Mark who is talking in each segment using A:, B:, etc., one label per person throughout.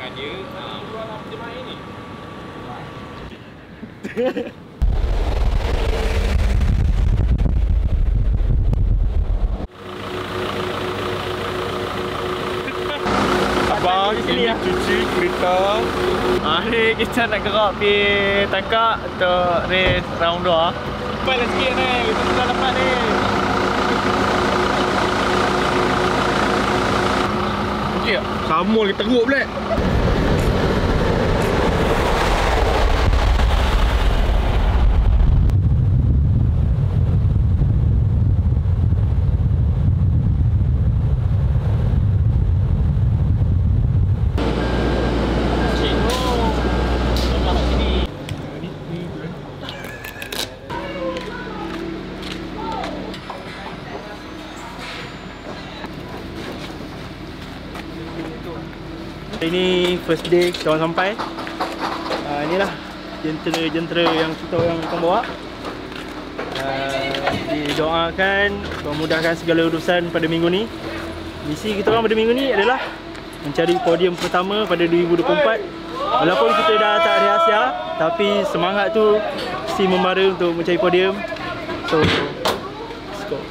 A: belakang dia. Dia main ni.
B: Abang, ini cuci kereta.
C: Ni kita nak gerak pergi Takak untuk race round 2.
A: Cepat lah sikit ni, kita sudah dapat ni.
B: Okey tak? Sama kita teruk pula.
C: Ini first day kita orang sampai. Inilah jentera yang kita orang akan bawa. Didoakan memudahkan segala urusan pada minggu ni. Misi kita orang pada minggu ni adalah mencari podium pertama pada 2024. Walaupun kita dah tak rahsia, tapi semangat tu mesti membara untuk mencari podium. So, let's go.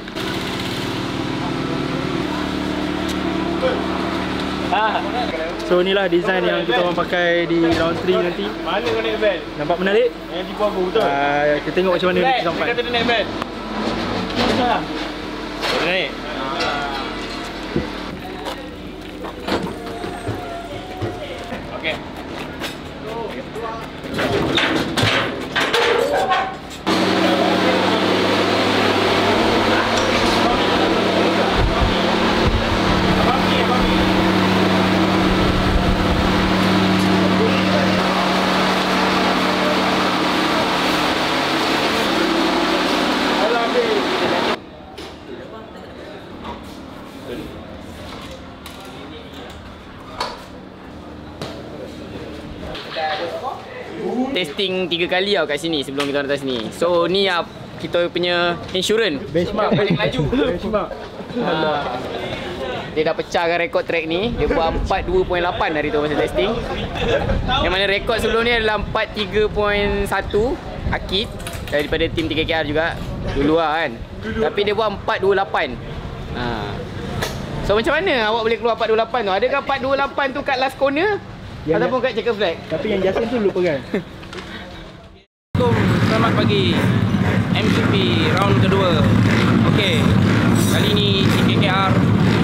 C: So inilah design yang kita orang pakai di round 3 nanti.
A: Mana kau naik van?
C: Nampak menarik?
A: Yang tipu aku betul?
C: Kita tengok macam mana kita sampai.
A: Dia kata dia naik van.
C: Betul lah.
A: Dia naik? Okey. Testing 3 kali tau kat sini sebelum kita datang sini. So ni kita punya insurans.
C: Benchmark
A: paling laju.
C: Benchmark.
A: Dia dah pecahkan rekod track ni. Dia buat 42.8 hari tu masa testing. Yang mana rekod sebelum ni adalah 43.1 Akid daripada tim 3KR juga dulu lah kan. Tapi dia buat 428. So macam mana awak boleh keluar 428 tu? Adakah 428 tu kat last corner? Ataupun kat checker flag?
C: Tapi yang Jason tu lupa kan?
A: Selamat pagi. MGP round kedua. Okey. Kali ni CKKR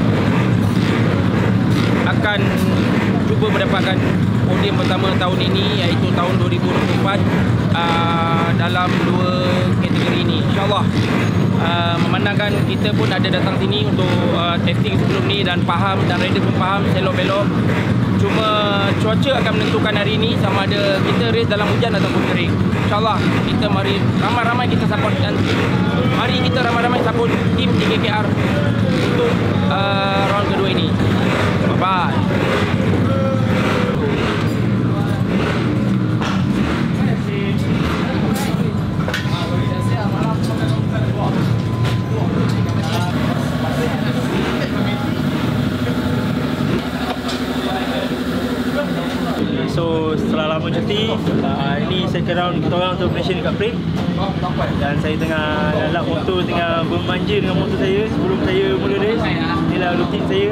A: akan cuba mendapatkan podium pertama tahun ini, iaitu tahun 2024 dalam 2 kategori ini. InsyaAllah. Memandangkan kita pun ada datang sini untuk testing sebelum ni dan faham dan rider pun faham selok-belok. Cuma cuaca akan menentukan hari ini sama ada kita race dalam hujan ataupun kering. InsyaAllah kita mari ramai-ramai kita support dan mari kita ramai-ramai support tim 3KR untuk round kedua ini. Bye-bye.
C: So setelah lama cuti, ini second round kita orang untuk Malaysia dekat Prix. Dan saya tengah lalap motor, tengah bermanja dengan motor saya sebelum saya mula race. Inilah rutin saya.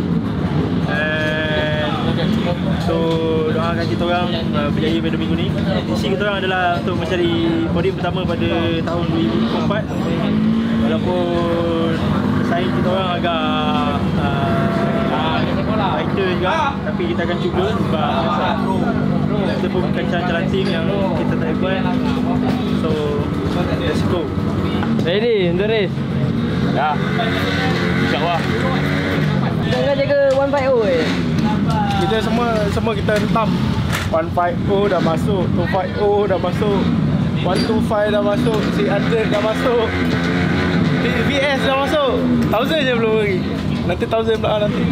C: So doakan kita orang berjaya pada minggu ni. Misi kita orang adalah untuk mencari podium pertama pada tahun 2024. Walaupun saing kita orang agak fighter juga, tapi kita akan cuba sebab kita pun bukan calon tim yang kita tak hebat. So let's go.
D: Ready untuk race?
A: Ya. InsyaAllah.
D: Jangan jaga 150
B: Kita semua kita hentam. 150 dah masuk, 250 dah masuk, 125 dah masuk, 600 dah masuk, VS dah masuk. 1000 je belum lagi. Nanti 1000 pula nanti.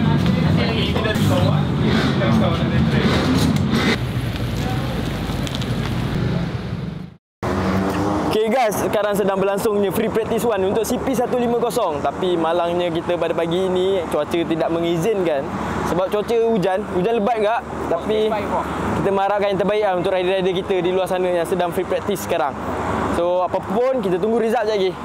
B: Okay
E: sekarang sedang berlangsungnya free practice 1 untuk CP150. Tapi malangnya kita pada pagi ini cuaca tidak mengizinkan. Sebab cuaca hujan lebat gak. Tapi kita mengharapkan yang terbaik lah untuk rider-rider kita di luar sana yang sedang free practice sekarang. So apa pun kita tunggu result je lagi.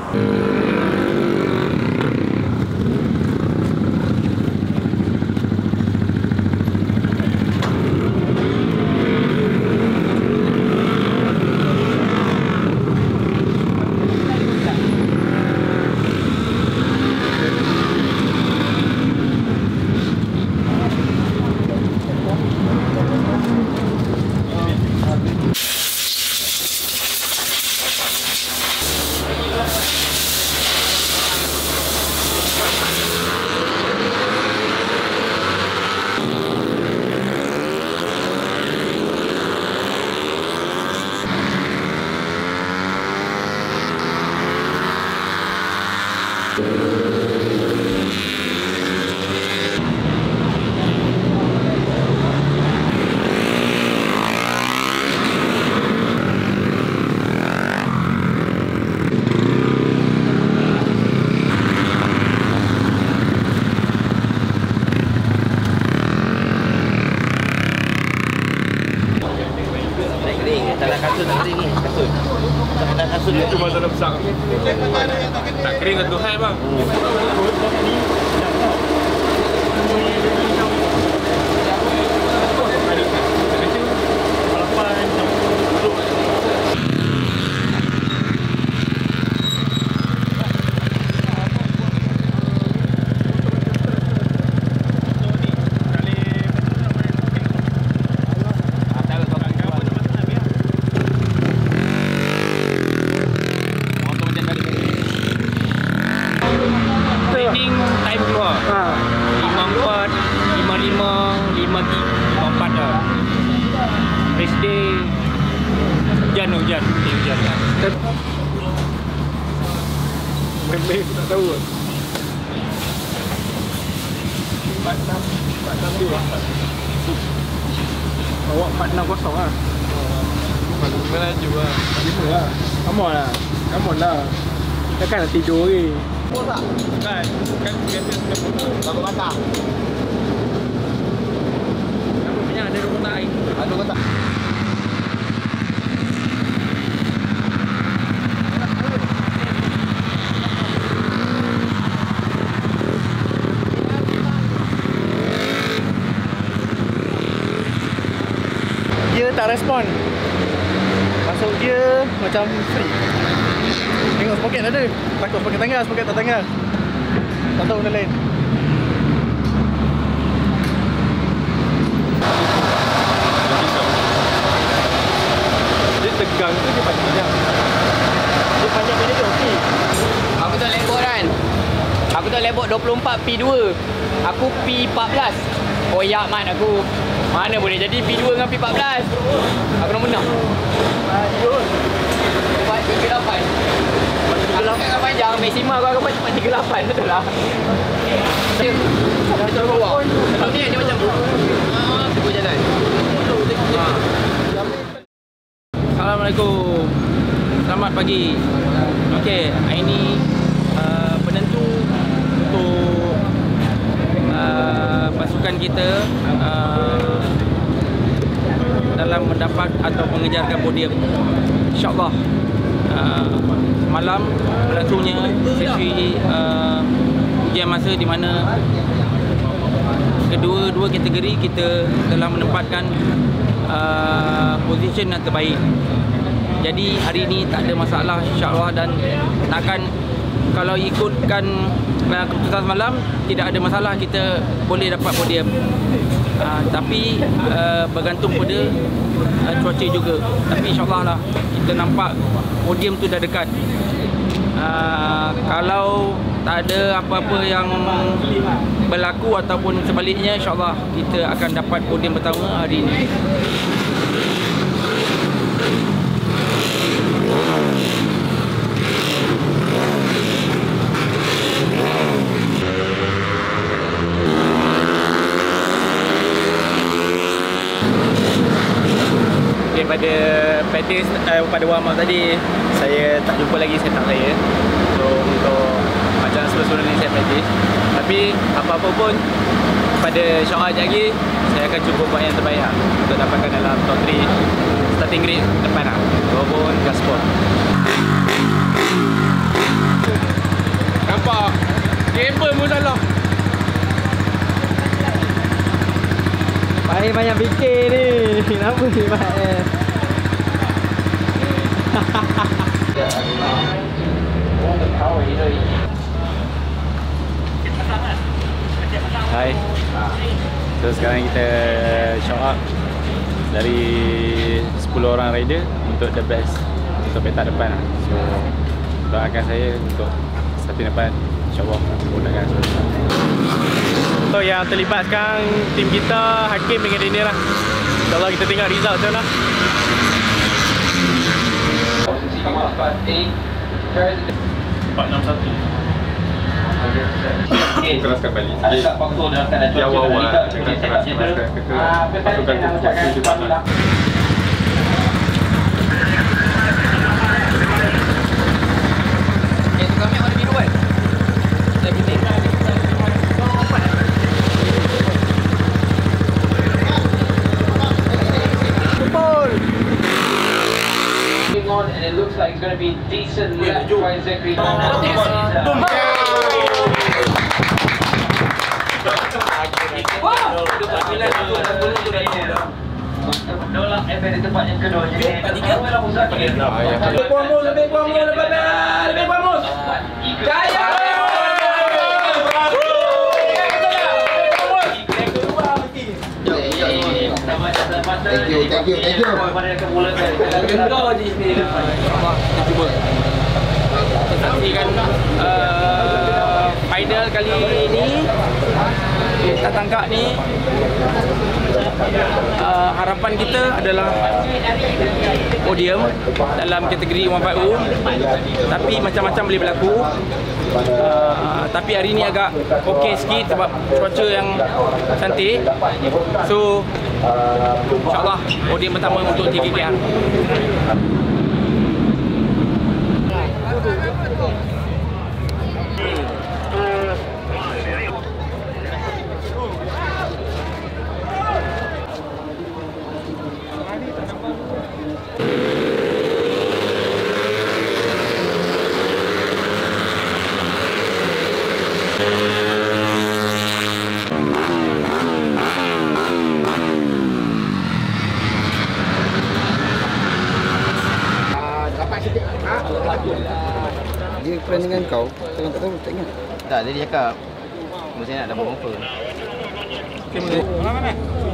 A: Cuma tak besar. Tak kering ke Tuhan bang? Time keluar 54, 55, 54 dah. Race day hujan.
B: Memang aku tak tahu. 46 Awak 460 lah. Mana laju lah. 5 lah. Come on lah. Takkan nak tidur lagi. Kan biasa baru patah.
A: Kamu punya ada rumah air.
B: Ada kotak. Dia tak respon. Masuk dia macam free. Tengok spoket ada. Takut spoket tanggal, spoket tak tanggal. Tak tahu benda lain. Dia tegang tu dia panjang. Dia panjang benda dia okey.
A: Aku tak lebok kan. Aku tak lebok 24 P2. Aku P14. Oh ya man aku. Mana boleh jadi P2 dengan P14. Aku nak menang.
B: Ayuh.
A: Cepat 38. Kalau tak panjang maksimal aku akan cepat 38 betul lah. Dia macam bawah. Kalau ni dia macam tunggu jalan. Assalamualaikum. Selamat pagi. Okey, hari ni penentu untuk pasukan kita dalam mendapat atau mengejarkan podium. InsyaAllah malam berlangsungnya sesi ujian masa di mana kedua-dua kategori kita telah menempatkan position yang terbaik. Jadi hari ini tak ada masalah insya-Allah, dan takkan kalau ikutkan keputusan semalam tidak ada masalah kita boleh dapat podium. Tapi bergantung pada cuaca juga. Tapi insya-Allah lah kita nampak podium tu dah dekat. Kalau tak ada apa-apa yang berlaku ataupun sebaliknya, insya-Allah kita akan dapat podium pertama hari ini. daripada practice pada warm up tadi, saya tak jumpa lagi setup saya. So untuk macam sebelum ni saya practice. Tapi apa-apa pun pada insyaAllah sekejap lagi saya akan cuba buat yang terbaik lah, untuk dapatkan dalam top 3 starting grid depan lah, walaupun gaspol. Nampak kabel pun salah.
D: Pak banyak fikir ni. Kenapa ni Pak
F: Hai. So sekarang kita show up dari 10 orang rider untuk the best untuk petak depan lah. So doakan saya untuk starting depan, insyaAllah mudahkan. So yang terlibat sekarang tim kita Hakim dengan Daniel lah. InsyaAllah kita tengok result macam mana.
G: Posisi 461.
F: Keraskan balik.
G: Ada tak faktor dalam keadaan cuaca
F: awal-awal dengan keras pasukan tu panas.
A: Kami ada biru kan? Saya putih.
G: On and it looks like it's going to be decent left by Zachary. Menolak FA di tempat yang kedua. Lebih kuat mus, lebih kuat mus, lebih kuat mus. Jaya! Thank you.
A: Saksikan final kali ini kita tangkap ni. Harapan kita adalah podium dalam kategori 150, tapi macam-macam boleh berlaku. Tapi hari ni agak okey sikit sebab cuaca yang cantik. So insyaAllah podium pertama untuk TKKR.
H: Dia plan dengan kau, saya tak tahu, tak ingat.
E: Tak, dia cakap mesti nak double offer.
A: Mana?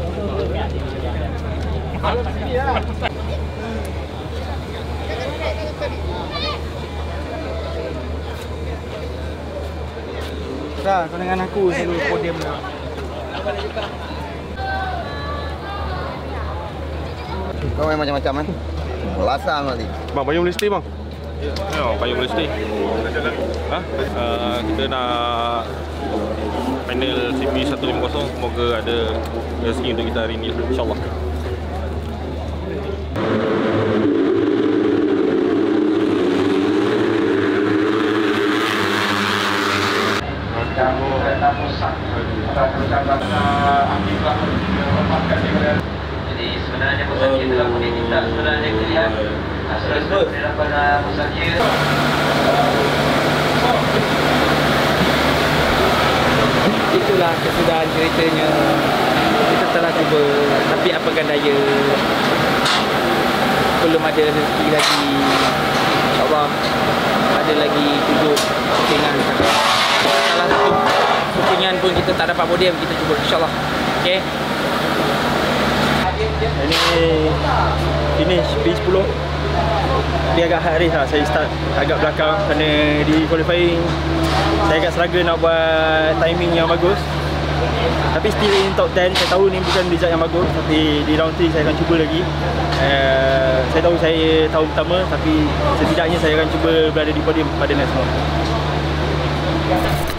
C: Dah, kau dengan aku selalu podium dah.
H: Kau main macam-macam kan? Melasang nanti.
F: Bang, payung boleh stay bang? Ya, payung boleh stay. Kita nak panel CP 150, semoga ada rezeki untuk kita hari ini, insyaAllah.
G: Jadi sebenarnya Musakir telah pun diminta sebenarnya kelihatan hasil daripada Musakir.
A: Itulah kesudahan ceritanya. Kita telah cuba, tapi apakan daya, belum ada rezeki lagi. InsyaAllah ada lagi 7 shootingan. Salah satu shootingan pun kita tak dapat podium, kita cuba insyaAllah. Okay.
C: Ini finish P10. Dia agak hard race lah. Saya start agak belakang kerana di qualifying saya agak struggle nak buat timing yang bagus. Tapi still in top 10. Saya tahu ni bukan result yang bagus, tapi di round 3 saya akan cuba lagi. Saya tahu saya tahun pertama, tapi setidaknya saya akan cuba berada di podium pada next round.